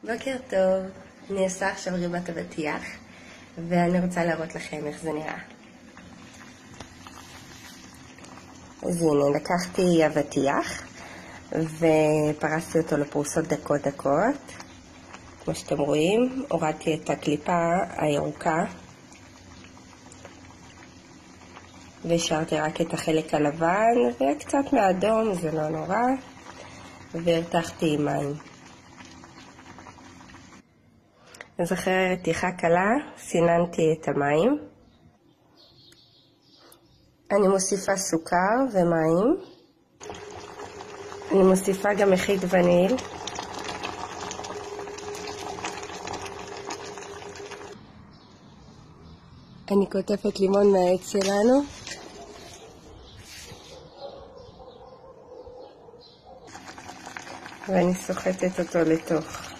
בוקר טוב, אני עושה עכשיו ריבת אבטיח ואני רוצה להראות לכם איך זה נראה. אז הנה, לקחתי אבטיח ופרסתי אותו לפרוסות דקות. כמו שאתם רואים, הורדתי את הקליפה הירוקה והשארתי רק את החלק הלבן וקצת מהאדום, זה לא נורא, והרתחתי עם מים. אז אחרי רתיחה קלה סיננתי את המים. אני מוסיפה סוכר ומים. אני מוסיפה גם מחית וניל. אני קוטפת לימון מהעץ שלנו. ואני סוחטת אותו לתוך.